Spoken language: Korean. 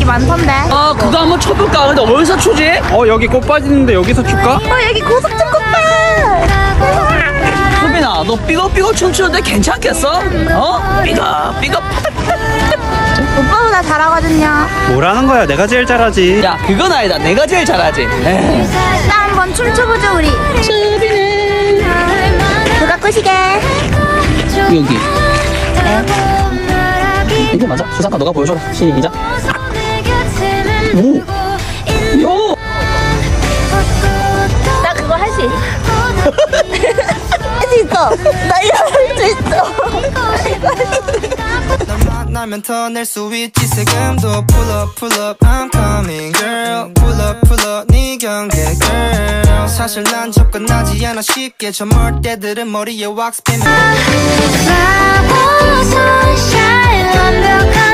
많던데. 아 그거 한번 쳐볼까? 근데 어디서 추지? 여기 꽃 빠지는데 여기서 출까? 여기 고속축 꽃밭. 수빈아 너 삐걱삐걱 춤추는데 괜찮겠어? 삐걱삐걱. 오빠보다 잘하거든요. 뭐라는 거야? 내가 제일 잘하지. 야 그건 아니다. 내가 제일 잘하지. 에이. 나 한번 춤춰보자 우리. 수빈은 누가 꼬시게? 여기. 이게 맞아? 수상카 너가 보여줘라. 시작. 오. 요. 나 그거 할 수 있어. 할 수 있어. 나 이거 할 수 있어. 나면 더 낼 수 있지 세금도 pull up I'm coming girl pull up 네 경계 girl 사실 난 접근하지 않아 쉽게 저 멀때들은 머리에 왁스 핀 sunshine 완벽한